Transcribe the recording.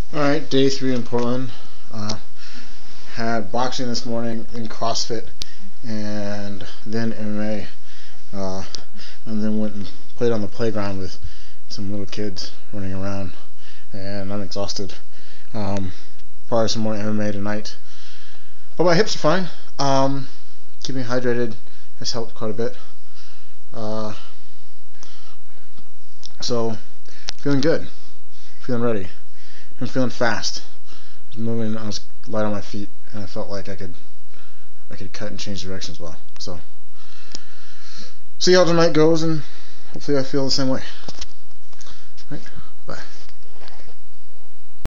Alright, day 3 in Portland. Had boxing this morning, then CrossFit, and then MMA. And then went and played on the playground with some little kids running around, and I'm exhausted. Probably some more MMA tonight. But my hips are fine. Keeping hydrated has helped quite a bit. So, feeling good. Feeling ready. I'm feeling fast. I was moving, I was light on my feet, and I felt like I could cut and change direction as well. So, see how tonight goes, and hopefully I feel the same way. Right? Bye.